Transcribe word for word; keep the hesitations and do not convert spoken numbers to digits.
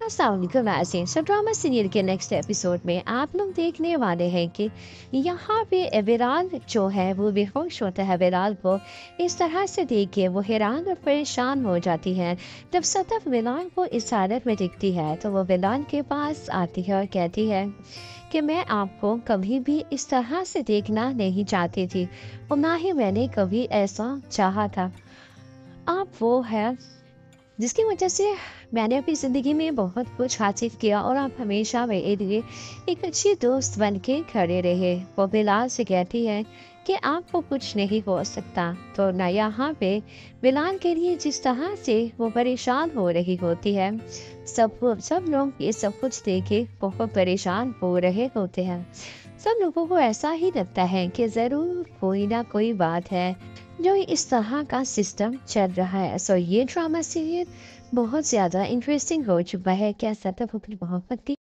अस्सलाम वालेकुम नाज़रीन। सो ड्रामा सीरियल के नेक्स्ट एपिसोड में आप लोग देखने वाले हैं कि यहाँ पे विराल जो है वो बेहोश होता है। विराल को इस तरह से देख के वो हैरान और परेशान हो जाती है। जब सतफ विलान को इस हालत में दिखती है तो वो विलान के पास आती है और कहती है कि मैं आपको कभी भी इस तरह से देखना नहीं चाहती थी और ना ही मैंने कभी ऐसा चाहा था। आप वो है जिसकी वजह से मैंने अपनी ज़िंदगी में बहुत कुछ हासिल किया और आप हमेशा मेरे लिए एक अच्छी दोस्त बन के खड़े रहे। वो बिलाल से कहती है कि आपको कुछ नहीं हो सकता। तो ना यहाँ पे बिलाल के लिए जिस तरह से वो परेशान हो रही होती है, सब सब लोग ये सब कुछ देखे बहुत परेशान हो रहे होते हैं। सब लोगों को ऐसा ही लगता है कि ज़रूर कोई ना कोई बात है जो इस तरह का सिस्टम चल रहा है। सो ये ड्रामा सीरियल बहुत ज़्यादा इंटरेस्टिंग हो चुका है। क्या सतफ अपनी मोहब्बत की